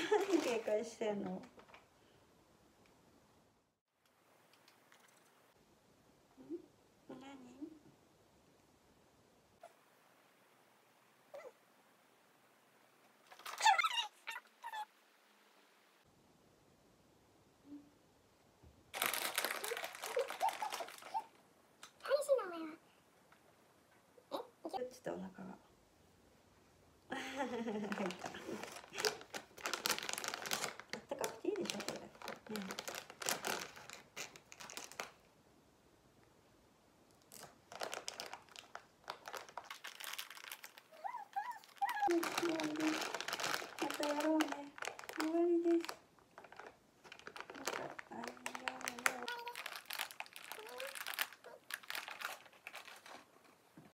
何警戒してんの？何？ちょっとお腹が入った。あったかくていいでしょこれ。ね。